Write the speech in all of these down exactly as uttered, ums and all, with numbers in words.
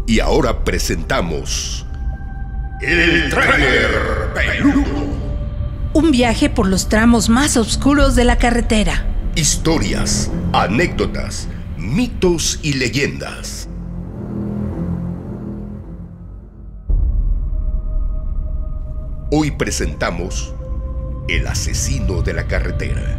Y ahora presentamos el Tráiler Peludo. Un viaje por los tramos más oscuros de la carretera. Historias, anécdotas, mitos y leyendas. Hoy presentamos El asesino de la carretera.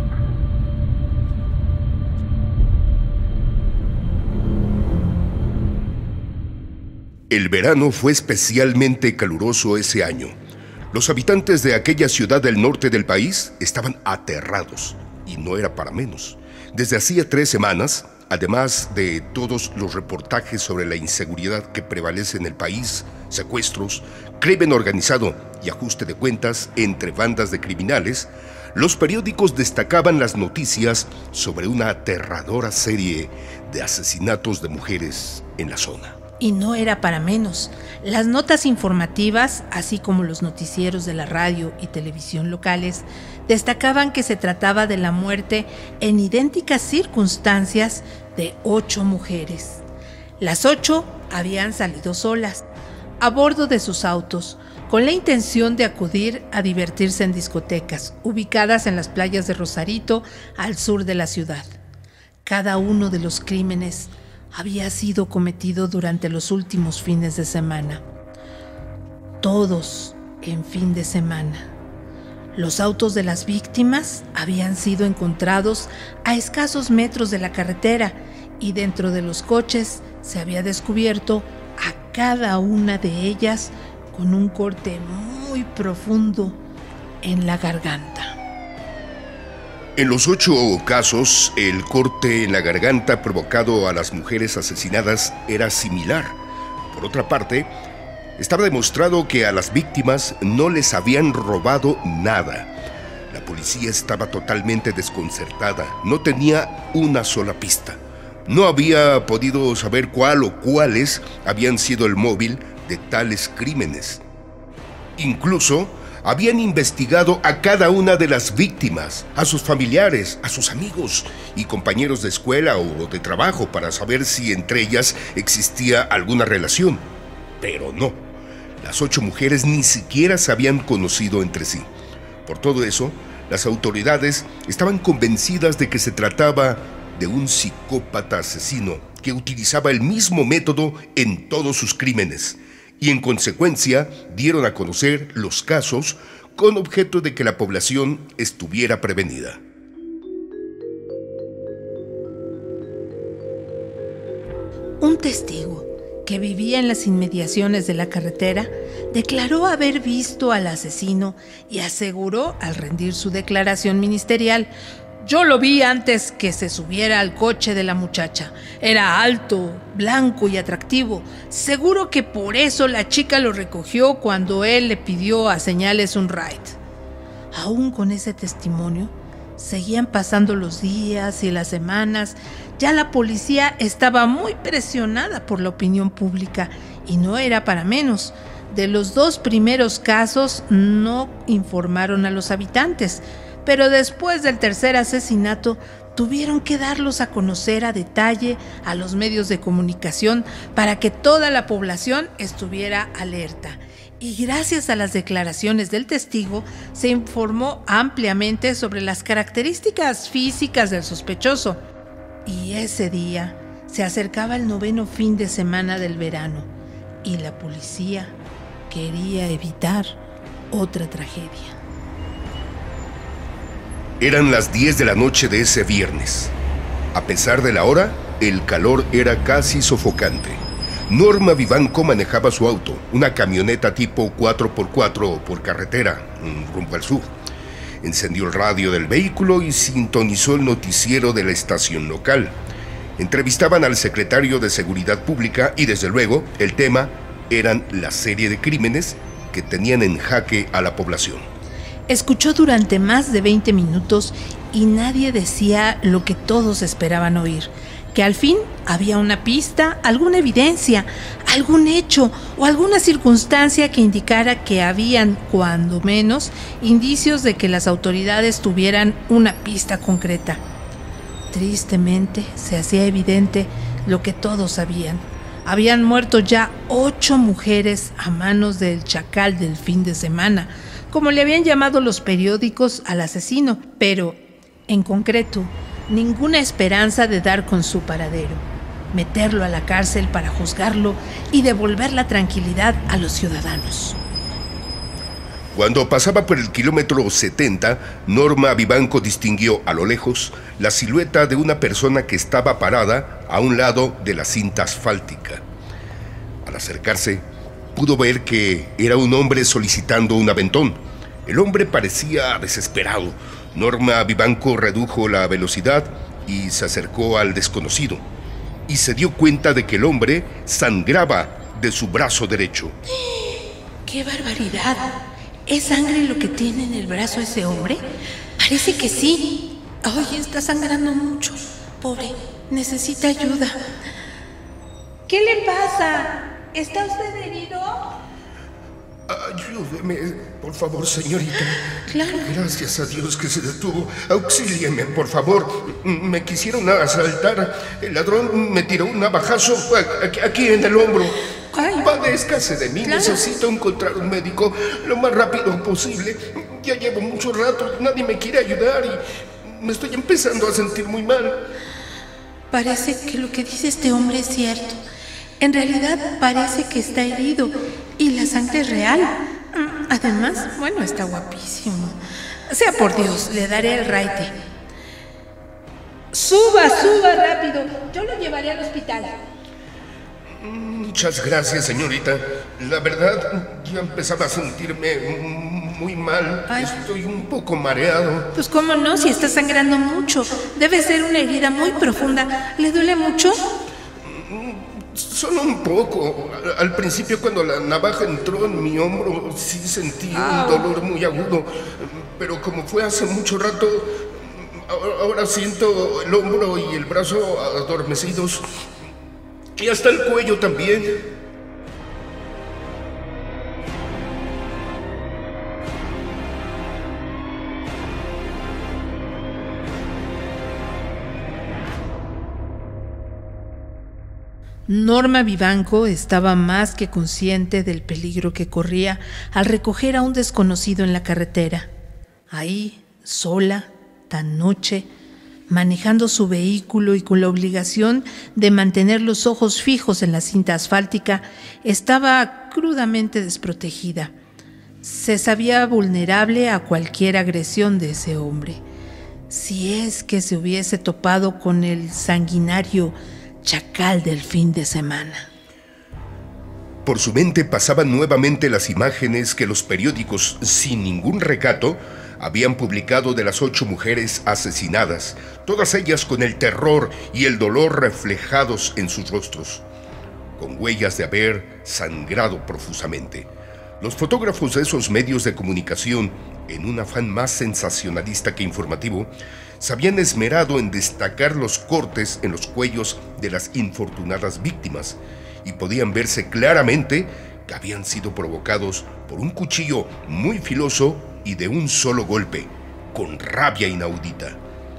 El verano fue especialmente caluroso ese año. Los habitantes de aquella ciudad del norte del país estaban aterrados, y no era para menos. Desde hacía tres semanas, además de todos los reportajes sobre la inseguridad que prevalece en el país, secuestros, crimen organizado y ajuste de cuentas entre bandas de criminales, los periódicos destacaban las noticias sobre una aterradora serie de asesinatos de mujeres en la zona. Y no era para menos. Las notas informativas, así como los noticieros de la radio y televisión locales, destacaban que se trataba de la muerte en idénticas circunstancias de ocho mujeres. Las ocho habían salido solas, a bordo de sus autos, con la intención de acudir a divertirse en discotecas, ubicadas en las playas de Rosarito, al sur de la ciudad. Cada uno de los crímenes había sido cometido durante los últimos fines de semana. Todos en fin de semana. Los autos de las víctimas habían sido encontrados a escasos metros de la carretera y dentro de los coches se había descubierto a cada una de ellas con un corte muy profundo en la garganta. En los ocho casos, el corte en la garganta provocado a las mujeres asesinadas era similar. Por otra parte, estaba demostrado que a las víctimas no les habían robado nada. La policía estaba totalmente desconcertada, no tenía una sola pista. No había podido saber cuál o cuáles habían sido el móvil de tales crímenes. Incluso habían investigado a cada una de las víctimas, a sus familiares, a sus amigos y compañeros de escuela o de trabajo para saber si entre ellas existía alguna relación. Pero no, las ocho mujeres ni siquiera se habían conocido entre sí. Por todo eso, las autoridades estaban convencidas de que se trataba de un psicópata asesino que utilizaba el mismo método en todos sus crímenes. Y en consecuencia dieron a conocer los casos con objeto de que la población estuviera prevenida. Un testigo que vivía en las inmediaciones de la carretera declaró haber visto al asesino y aseguró al rendir su declaración ministerial: "Yo lo vi antes que se subiera al coche de la muchacha. Era alto, blanco y atractivo. Seguro que por eso la chica lo recogió cuando él le pidió a señales un ride". Aún con ese testimonio, seguían pasando los días y las semanas. Ya la policía estaba muy presionada por la opinión pública y no era para menos. De los dos primeros casos no informaron a los habitantes, pero después del tercer asesinato tuvieron que darlos a conocer a detalle a los medios de comunicación para que toda la población estuviera alerta. Y gracias a las declaraciones del testigo se informó ampliamente sobre las características físicas del sospechoso. Y ese día se acercaba el noveno fin de semana del verano y la policía quería evitar otra tragedia. Eran las diez de la noche de ese viernes. A pesar de la hora, el calor era casi sofocante. Norma Vivanco manejaba su auto, una camioneta tipo cuatro por cuatro por carretera, rumbo al sur. Encendió el radio del vehículo y sintonizó el noticiero de la estación local. Entrevistaban al secretario de Seguridad Pública y, desde luego, el tema eran la serie de crímenes que tenían en jaque a la población. Escuchó durante más de veinte minutos y nadie decía lo que todos esperaban oír: que al fin había una pista, alguna evidencia, algún hecho o alguna circunstancia que indicara que habían, cuando menos, indicios de que las autoridades tuvieran una pista concreta. Tristemente, se hacía evidente lo que todos sabían. Habían muerto ya ocho mujeres a manos del chacal del fin de semana, como le habían llamado los periódicos al asesino, pero, en concreto, ninguna esperanza de dar con su paradero, meterlo a la cárcel para juzgarlo y devolver la tranquilidad a los ciudadanos. Cuando pasaba por el kilómetro setenta, Norma Vivanco distinguió a lo lejos la silueta de una persona que estaba parada a un lado de la cinta asfáltica. Al acercarse, pudo ver que era un hombre solicitando un aventón. El hombre parecía desesperado. Norma Vivanco redujo la velocidad y se acercó al desconocido. Y se dio cuenta de que el hombre sangraba de su brazo derecho. ¡Qué barbaridad! ¿Es sangre lo que tiene en el brazo ese hombre? Parece que sí. Ay, está sangrando mucho. Pobre, necesita ayuda. ¿Qué le pasa? ¿Está usted herido? Ayúdeme, por favor, señorita. Claro. Gracias a Dios que se detuvo. Auxílieme, por favor. Me quisieron asaltar. El ladrón me tiró un navajazo aquí, aquí en el hombro. Ay. Padézcase de mí. Claro. Necesito encontrar un médico lo más rápido posible. Ya llevo mucho rato. Nadie me quiere ayudar y me estoy empezando a sentir muy mal. Parece que lo que dice este hombre es cierto. En realidad parece que está herido y la sangre es real. Además, bueno, está guapísimo. Sea por Dios, le daré el raite. Suba, suba rápido. Yo lo llevaré al hospital. Muchas gracias, señorita. La verdad, ya empezaba a sentirme muy mal. Ay. Estoy un poco mareado. Pues cómo no, si está sangrando mucho. Debe ser una herida muy profunda. ¿Le duele mucho? Solo un poco. Al principio, cuando la navaja entró en mi hombro, sí sentí un dolor muy agudo. Pero como fue hace mucho rato, ahora siento el hombro y el brazo adormecidos. Y hasta el cuello también. Norma Vivanco estaba más que consciente del peligro que corría al recoger a un desconocido en la carretera. Ahí, sola, tan noche, manejando su vehículo y con la obligación de mantener los ojos fijos en la cinta asfáltica, estaba crudamente desprotegida. Se sabía vulnerable a cualquier agresión de ese hombre. Si es que se hubiese topado con el sanguinario chacal del fin de semana. Por su mente pasaban nuevamente las imágenes que los periódicos, sin ningún recato, habían publicado de las ocho mujeres asesinadas, todas ellas con el terror y el dolor reflejados en sus rostros, con huellas de haber sangrado profusamente. Los fotógrafos de esos medios de comunicación, en un afán más sensacionalista que informativo, se habían esmerado en destacar los cortes en los cuellos de las infortunadas víctimas y podían verse claramente que habían sido provocados por un cuchillo muy filoso y de un solo golpe, con rabia inaudita.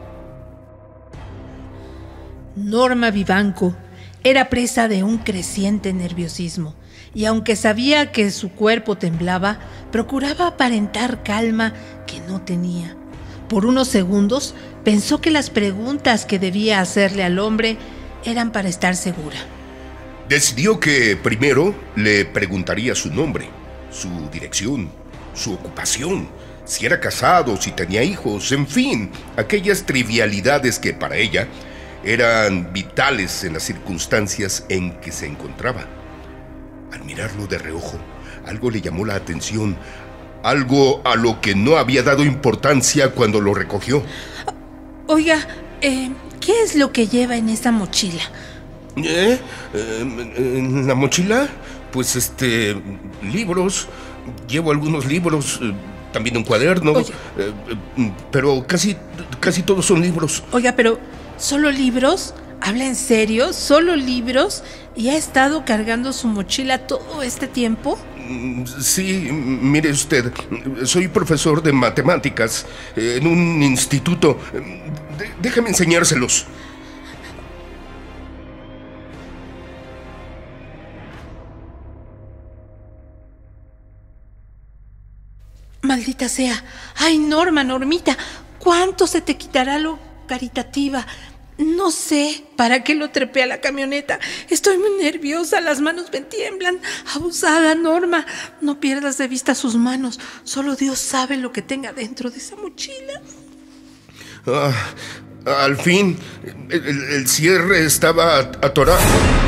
Norma Vivanco era presa de un creciente nerviosismo y aunque sabía que su cuerpo temblaba, procuraba aparentar calma que no tenía. Por unos segundos pensó que las preguntas que debía hacerle al hombre eran para estar segura. Decidió que primero le preguntaría su nombre, su dirección, su ocupación, si era casado, si tenía hijos, en fin, aquellas trivialidades que para ella eran vitales en las circunstancias en que se encontraba. Al mirarlo de reojo, algo le llamó la atención, algo a lo que no había dado importancia cuando lo recogió. Oiga, eh, ¿qué es lo que lleva en esa mochila? ¿Eh? ¿En la mochila? Pues este, libros. Llevo algunos libros, también un cuaderno. Oye. Eh, pero casi, casi todos son libros. Oiga, pero ¿solo libros? ¿Habla en serio? ¿Solo libros? ¿Y ha estado cargando su mochila todo este tiempo? Sí, mire usted, soy profesor de matemáticas en un instituto. De- déjame enseñárselos. Maldita sea. Ay, Norma, Normita, ¿cuánto se te quitará lo caritativa? No sé para qué lo trepé a la camioneta. Estoy muy nerviosa, las manos me tiemblan. Abusada, Norma. No pierdas de vista sus manos. Solo Dios sabe lo que tenga dentro de esa mochila. Ah, al fin, el, el cierre estaba atorado.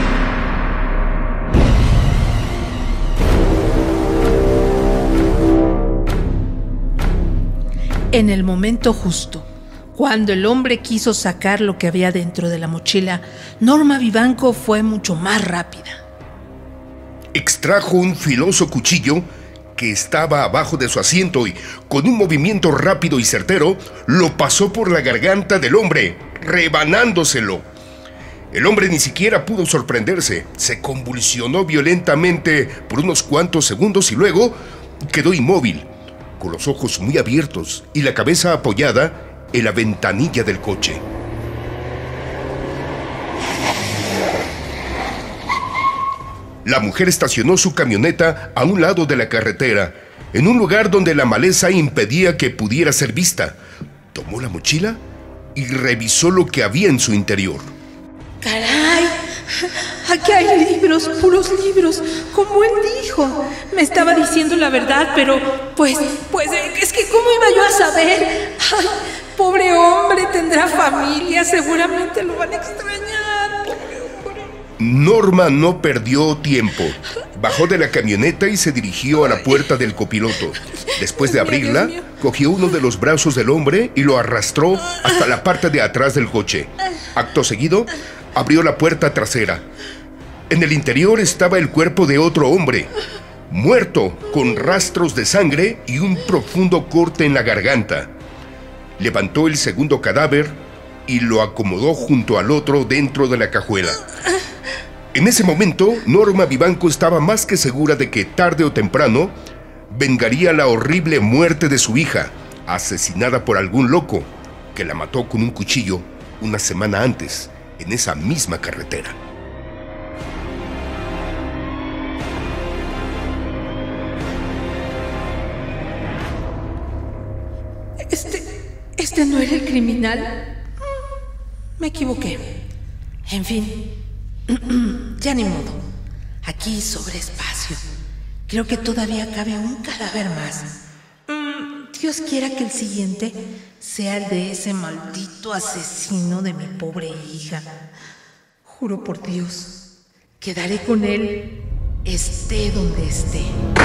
En el momento justo, cuando el hombre quiso sacar lo que había dentro de la mochila, Norma Vivanco fue mucho más rápida. Extrajo un filoso cuchillo que estaba abajo de su asiento y, con un movimiento rápido y certero, lo pasó por la garganta del hombre, rebanándoselo. El hombre ni siquiera pudo sorprenderse. Se convulsionó violentamente por unos cuantos segundos y luego quedó inmóvil, con los ojos muy abiertos y la cabeza apoyada en la ventanilla del coche. La mujer estacionó su camioneta a un lado de la carretera, en un lugar donde la maleza impedía que pudiera ser vista. Tomó la mochila y revisó lo que había en su interior. ¡Caray! Aquí hay libros, puros libros, como él dijo. Me estaba diciendo la verdad, pero pues, pues, es que ¿cómo iba yo a saber? Ay, pobre hombre, tendrá familia, seguramente lo van a extrañar. Pobre hombre. Norma no perdió tiempo. Bajó de la camioneta y se dirigió a la puerta del copiloto. Después de abrirla, cogió uno de los brazos del hombre y lo arrastró hasta la parte de atrás del coche. Acto seguido, abrió la puerta trasera. En el interior estaba el cuerpo de otro hombre, muerto, con rastros de sangre y un profundo corte en la garganta. Levantó el segundo cadáver y lo acomodó junto al otro dentro de la cajuela. En ese momento, Norma Vivanco estaba más que segura de que tarde o temprano vengaría la horrible muerte de su hija, asesinada por algún loco que la mató con un cuchillo una semana antes, en esa misma carretera. Este, este no era el criminal. Me equivoqué. En fin, ya ni modo. Aquí sobre espacio. Creo que todavía cabe un cadáver más. Dios quiera que el siguiente sea el de ese maldito asesino de mi pobre hija. Juro por Dios, quedaré con él, esté donde esté.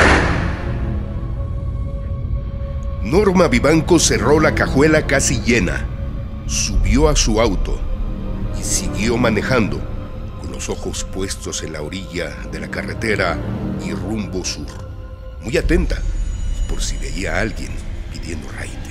Norma Vivanco cerró la cajuela casi llena, subió a su auto y siguió manejando, con los ojos puestos en la orilla de la carretera y rumbo sur, muy atenta por si veía a alguien pidiendo raíz.